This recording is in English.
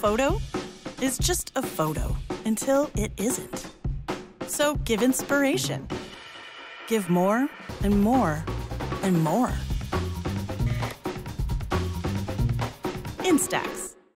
photo is just a photo until it isn't. So give inspiration. Give more and more and more. INSTAX.